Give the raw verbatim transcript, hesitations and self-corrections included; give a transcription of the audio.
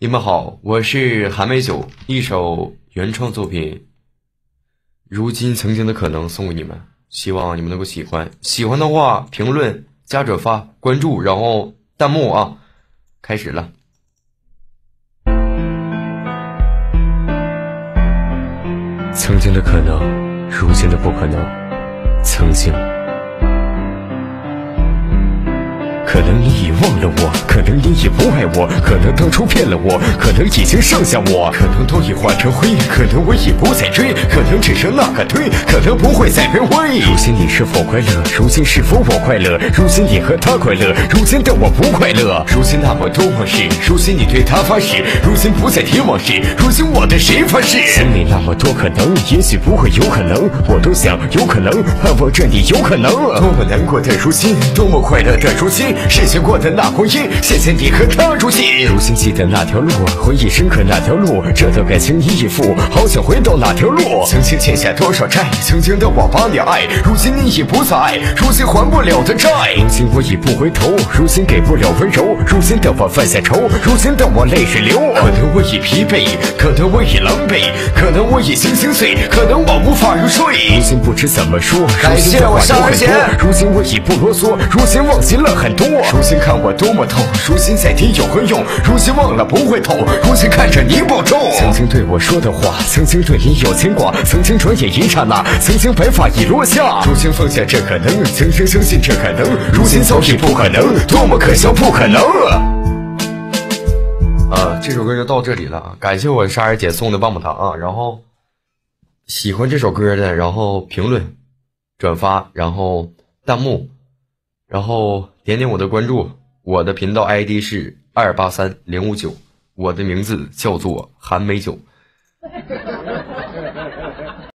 你们好，我是韩美九，一首原创作品《如今曾经的可能》送给你们，希望你们能够喜欢。喜欢的话，评论、加转发、关注，然后弹幕啊，开始了。 曾经的可能，如今的不可能。曾经。可能你已忘了我，可能你已不爱我，可能当初骗了我，可能已经剩下我，可能都已化成灰，可能我已不再追，可能只剩那个堆，可能不会再变灰。如今你是否快乐？如今是否我快乐？如今你和他快乐，如今的我不快乐。如今那么多往事，如今你对他发誓，如今不再提往事，如今我对谁发誓？心里那么多可能，也许不会有可能，我都想有可能，盼望着你有可能。多么难过的如今，多么快乐的如今，失去过的那光阴，谢谢你和他如今。如今记得那条路，回忆深刻那条路，这段感情已已付，好想回到那条路。曾经欠下多少债，曾经的我把你爱，如今你已不再爱，如今还不了的债。如今我已不回头，如今给不了温柔，如今的我犯下愁，如今的我泪水流。可能我已疲惫，可能我已狼狈，可能我已心心碎，可能我无法入睡。如今不知怎么说， 感谢我上人贤。 如今我已不啰嗦，如今忘记了很多。如今看我多么痛，如今再提有何用？如今忘了不会痛，如今看着你保重。曾经对我说的话，曾经对你有牵挂，曾经转眼一刹那，曾经白发已落下。如今放下这可能，曾经相信这可能，如今早已不可能，多么可笑不可能。 呃，这首歌就到这里了，感谢我莎儿姐送的棒棒糖啊！然后喜欢这首歌的，然后评论、转发，然后弹幕，然后点点我的关注。我的频道 I D 是二八三零五九，我的名字叫做韩美九。